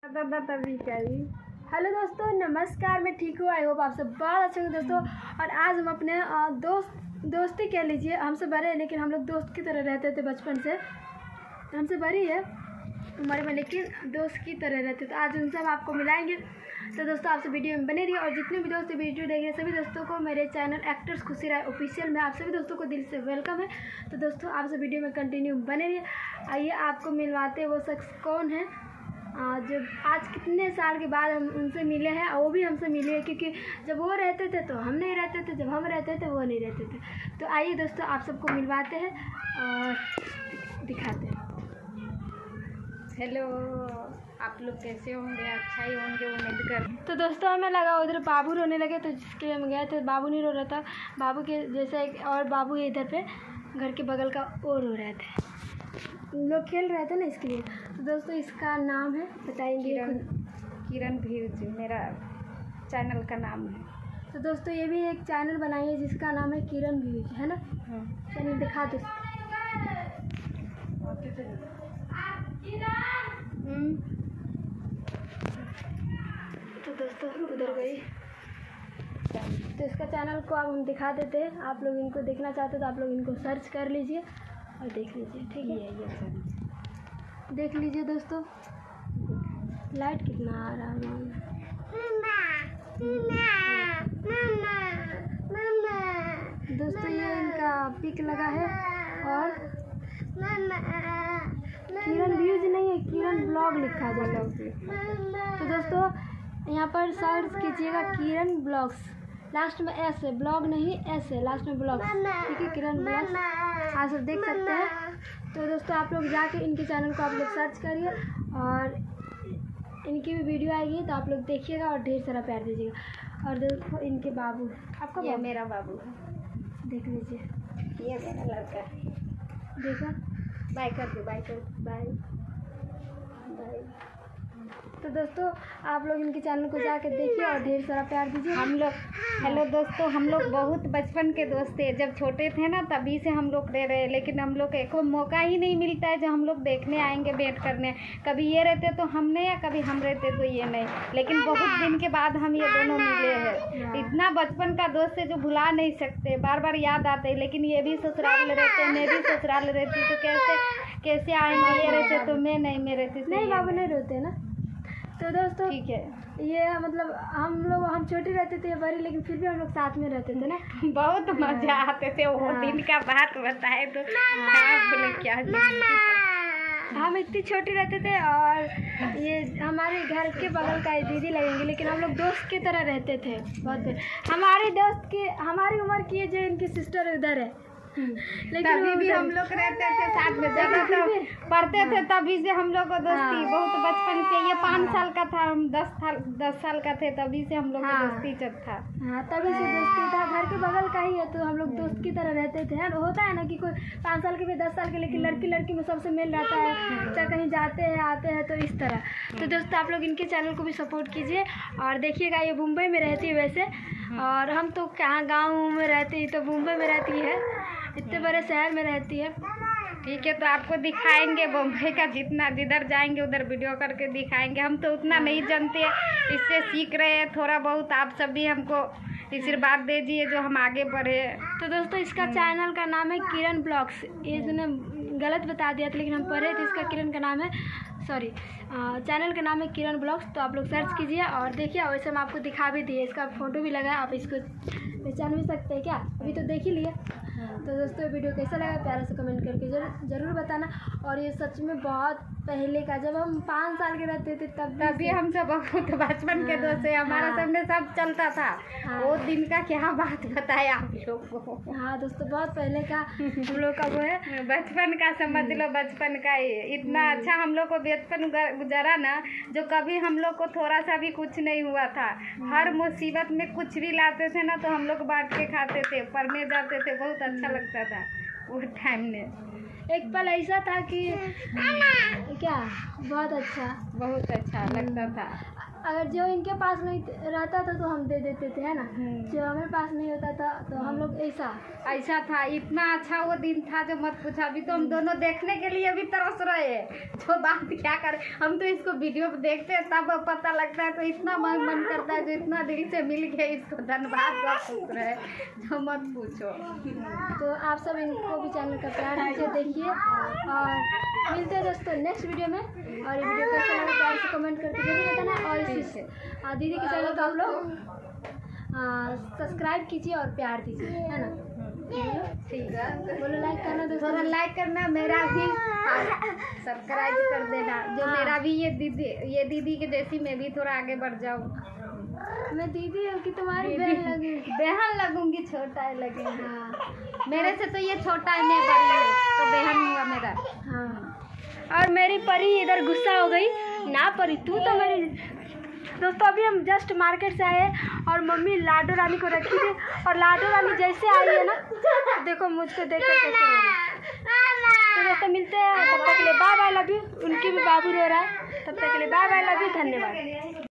Hello दोस्तों, नमस्कार। मैं ठीक हूँ, आई होप आप सब बहुत अच्छे होंगे दोस्तों। और आज हम अपने दोस्ती कह लीजिए, हमसे बड़े हैं लेकिन हम लोग दोस्त की तरह रहते थे बचपन से। हमसे बड़ी है उम्र में लेकिन दोस्त की तरह रहते थे। आज उनसे हम आपको मिलाएंगे। तो दोस्तों आपसे वीडियो में बने रहिए और जितने भी दोस्त वीडियो देख रहे हैं सभी दोस्तों को मेरे चैनल एक्टर्स खुशी राय ऑफिशियल में आप सभी दोस्तों को दिल से वेलकम है। तो दोस्तों आपसे वीडियो में कंटिन्यू बने रहिए। आइए आपको मिलवाते वो शख्स कौन है जो आज कितने साल के बाद हम उनसे मिले हैं और वो भी हमसे मिले हैं, क्योंकि जब वो रहते थे तो हम नहीं रहते थे, जब हम रहते थे वो नहीं रहते थे। तो आइए दोस्तों आप सबको मिलवाते हैं और दिखाते हैं। हेलो, आप लोग कैसे होंगे? अच्छा ही होंगे उम्मीद कर। तो दोस्तों हमें लगा उधर बाबू रोने लगे तो जिसके हम गए थे बाबू नहीं रो रहा था, बाबू के जैसा एक और बाबू है इधर पे घर के बगल का वो रो रहे थे, लोग खेल रहे थे ना इसके लिए। तो दोस्तों इसका नाम है, बताएंगे? किरण भीर जी मेरा चैनल का नाम है। तो दोस्तों ये भी एक चैनल बनाई है जिसका नाम है किरण भीर, है ना? चलिए दिखा दो। तो दोस्तों उधर गई। तो इसका चैनल को अब हम दिखा देते हैं। आप लोग इनको देखना चाहते तो आप लोग इनको सर्च कर लीजिए और देख लीजिए, ठीक है? ये देख लीजिए दोस्तों। लाइट कितना आ रहा है? दोस्तों ये इनका पिक लगा है और किरण व्यूज नहीं है, किरण ब्लॉग लिखा है। तो दोस्तों यहाँ पर सर्च कीजिएगा किरण ब्लॉग्स, लास्ट में एस है, ब्लॉग नहीं एस है, लास्ट में ब्लॉग्स, ठीक है? किरण ब्लॉग्स आप सब देख सकते हैं। तो दोस्तों आप लोग जाके इनके चैनल को आप लोग सर्च करिए और इनकी भी वीडियो आएगी तो आप लोग देखिएगा और ढेर सारा प्यार दीजिएगा। और देखो इनके बाबू, आपका ये मेरा बाबू है, देख लीजिए। ये मेरा लड़का है। देखा? बाय कर दो, बाय कर, बाय बाय। तो दोस्तों आप लोग इनके चैनल को जाकर देखिए और ढेर सारा प्यार दीजिए। हम लोग हेलो दोस्तों, हम लोग बहुत बचपन के दोस्त थे। जब छोटे थे ना तभी से हम लोग रह रहे, लेकिन हम लोग को मौका ही नहीं मिलता है जो हम लोग देखने आएंगे, भेंट करने। कभी ये रहते तो हम नहीं, या कभी हम रहते तो ये नहीं, लेकिन बहुत दिन के बाद हम ये दोनों मिले हैं। इतना बचपन का दोस्त है जो भुला नहीं सकते, बार बार याद आते हैं। लेकिन ये भी ससुराल में रहते, मैं भी ससुराल रहती, तो कैसे आएंगे? ये रहते तो मैं नहीं, मैं रहती नहीं, बाबू नहीं रोते ना। तो दोस्तों ठीक है, ये मतलब हम छोटे रहते थे बड़ी, लेकिन फिर भी हम लोग साथ में रहते थे ना। बहुत मजा आते थे। वो दिन का बात बताए तो बोले क्या हम इतनी छोटे रहते थे और ये हमारे घर के बगल का दीदी लगेंगे, लेकिन हम लोग दोस्त की तरह रहते थे बहुत। हमारे दोस्त की हमारी उम्र की है जो इनकी सिस्टर उधर है, लेकिन तभी भी हम लोग रहते थे साथ में, जब पढ़ते थे तभी से हम लोग को दोस्ती बहुत बचपन से। ये 5 साल का था, हम 10 साल का थे, तभी से हम लोग की दोस्ती जब था। हाँ, तभी से दोस्ती था। घर के बगल का ही है तो हम लोग दोस्त की तरह रहते थे। होता है ना कि कोई 5 साल के भी 10 साल के, लेकिन लड़की में सबसे मेल रहता है, चाहे कहीं जाते हैं आते हैं, तो इस तरह। तो दोस्तों आप लोग इनके चैनल को भी सपोर्ट कीजिए और देखिएगा। ये मुंबई में रहती है वैसे, और हम तो कहाँ गाँव में रहती है, तो मुंबई में रहती है, इतने बड़े शहर में रहती है। ठीक है, तो आपको दिखाएंगे बम्बई का, जिधर जाएंगे उधर वीडियो करके दिखाएंगे। हम तो उतना नहीं जानते, इससे सीख रहे हैं थोड़ा बहुत। आप सब भी हमको आशीर्वाद दीजिए जो हम आगे बढ़े। तो दोस्तों इसका चैनल का नाम है किरण ब्लॉग्स। ये इसने गलत बता दिया था लेकिन हम पढ़े थे, इसका किरण का नाम है, सॉरी चैनल का नाम है किरण ब्लॉग्स। तो आप लोग सर्च कीजिए और देखिए। वैसे हम आपको दिखा भी दिए, इसका फ़ोटो भी लगा है, आप इसको पहचान भी सकते हैं क्या? अभी तो देख ही लिए। तो दोस्तों वीडियो कैसा लगा प्यारा से कमेंट करके ज़रूर बताना। और ये सच में बहुत पहले का, जब हम 5 साल के रहते थे तभी हम सब बहुत बचपन के दोस्त है। हमारा सामने सब चलता था। वो दिन का क्या बात बताए आप लोग को। हाँ दोस्तों, बहुत पहले का हम लोग का वो है, बचपन का समझ लो, बचपन का ही। इतना अच्छा हम लोग को बचपन गुजरा ना, जो कभी हम लोग को थोड़ा सा भी कुछ नहीं हुआ था। हर मुसीबत में कुछ भी लाते थे ना तो हम लोग बांट के खाते थे, पढ़ने जाते थे, बहुत अच्छा लगता था वो टाइम में। एक पल ऐसा था कि क्या बहुत अच्छा। बहुत अच्छा लगता था। अगर जो इनके पास नहीं रहता था तो हम दे देते थे, है ना। जो हमारे पास नहीं होता था तो हम लोग ऐसा था। इतना अच्छा वो दिन था जो मत पूछो। अभी तो हम दोनों देखने के लिए भी तरस रहे हैं। जो बात क्या करें, हम तो इसको वीडियो पे देखते हैं तब पता लगता है, तो इतना मन करता है जो इतना दिल से मिल गया इसको धन्यवाद खुश रहे, जो मत पूछो। तो आप सब इनको भी चैनल का प्यार दीजिए, देखिए, और मिलते हैं दोस्तों नेक्स्ट वीडियो में। और ये वीडियो कैसा लगा प्यार से कमेंट करके जरूर बताना। और दीदी के चैनल को आप लोग सब्सक्राइब कीजिए और प्यार दीजिए, है ना। ठीक है, बोलो लाइक करना दोस्तों, थोड़ा लाइक करना, मेरा भी सब्सक्राइब कर देना। जो मेरा भी ये दीदी के जैसी मैं भी थोड़ा आगे बढ़ जाऊँ। मैं दीदी हूँ कि तुम्हारी बहन लगूंगी, छोटा है लगेगा। हाँ, मेरे से तो ये छोटा है, मैं बड़ी हूँ तो बहन हुआ मेरा। हाँ, और मेरी परी इधर गुस्सा हो गई ना। परी तू तो मेरी दोस्तों, अभी हम जस्ट मार्केट से आए और मम्मी लाडो रानी को रखी थी, और लाडो रानी जैसे आई है ना, देखो मुझको देख कर कैसे हो रही। तो दोस्तों मिलते हैं, तब तक के लिए बाय बाय, लव यू। उनकी भी बाबू रो रहा है, तब तक के लिए बाय बाय, लव यू, धन्यवाद।